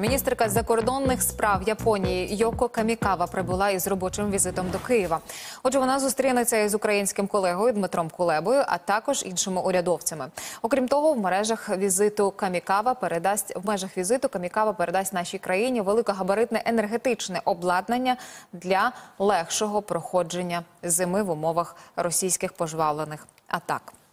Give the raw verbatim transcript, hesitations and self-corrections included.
Міністерка закордонних справ Японії Йоко Камікава прибула із робочим візитом до Києва. Отже, вона зустрінеться із українським колегою Дмитром Кулебою, а також іншими урядовцями. Окрім того, в мережах візиту Камікава передасть в межах візиту Камікава передасть нашій країні великогабаритне енергетичне обладнання для легшого проходження зими в умовах російських пожвавлених атак.